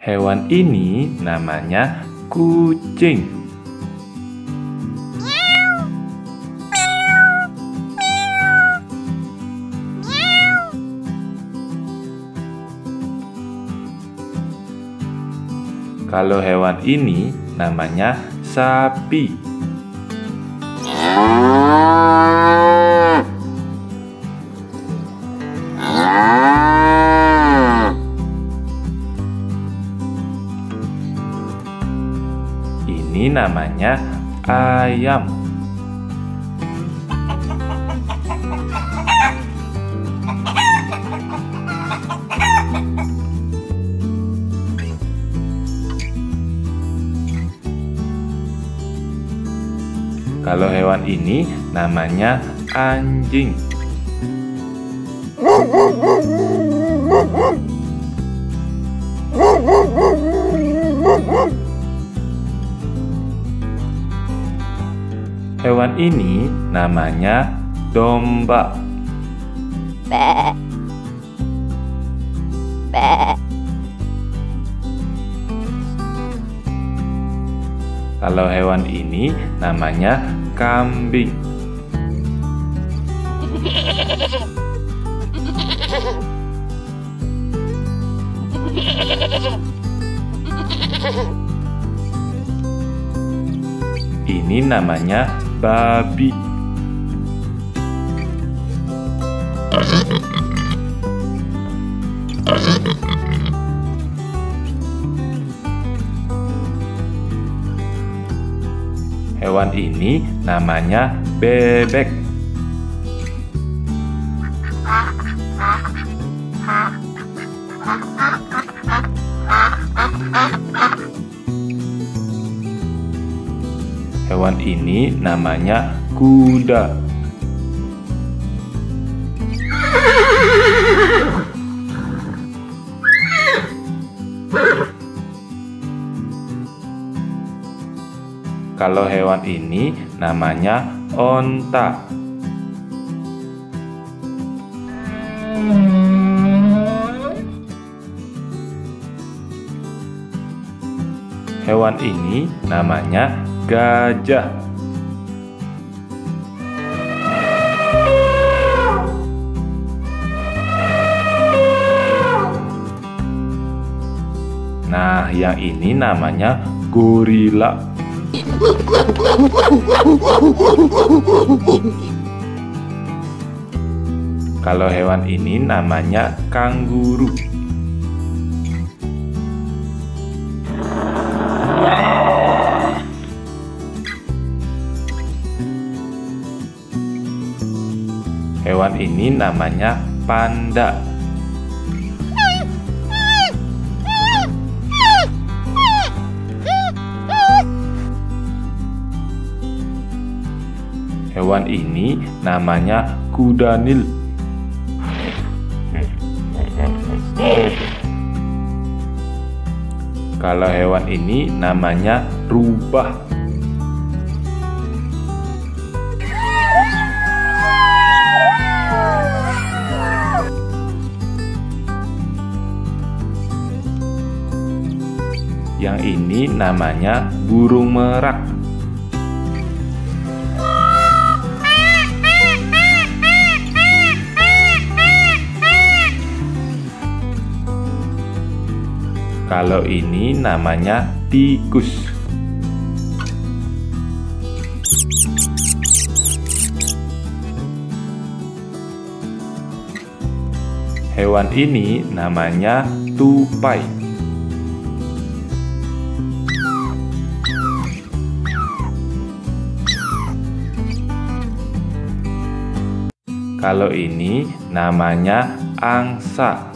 Hewan ini namanya kucing. Kalau hewan ini namanya sapi. Ini namanya ayam. Kalau hewan ini namanya anjing. Hewan ini namanya domba. Be. Be. Kalau hewan ini namanya kambing. Ini namanya babi. Hewan ini namanya bebek. Hewan ini namanya kuda. Kalau hewan ini namanya onta. Hewan ini namanya gajah. Nah, yang ini namanya gorila. Kalau hewan ini namanya kanguru. Hewan ini namanya panda. Hewan ini namanya kuda Nil. Kalau hewan ini namanya rubah. Yang ini namanya burung merak. Kalau ini namanya tikus. Hewan ini namanya tupai. Kalau ini namanya angsa.